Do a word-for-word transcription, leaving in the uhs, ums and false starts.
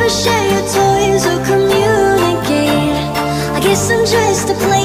share your toys or communicate. I guess I'm just a player.